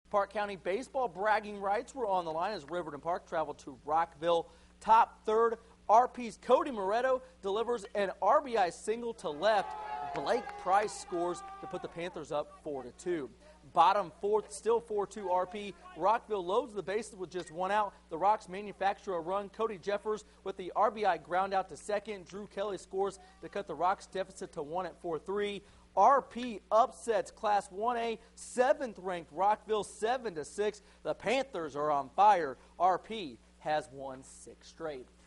Park County baseball bragging rights were on the line as Riverton Park traveled to Rockville. Top third, RP's Cody Moretto delivers an RBI single to left. Blake Price scores to put the Panthers up 4-2. Bottom fourth, still 4-2 RP. Rockville loads the bases with just one out. The Rocks manufacture a run. Cody Jeffers with the RBI ground out to second. Drew Kelly scores to cut the Rocks deficit to 1 at 4-3. RP upsets Class 1A, 7th-ranked Rockville 7-6. The Panthers are on fire. RP has won 6 straight.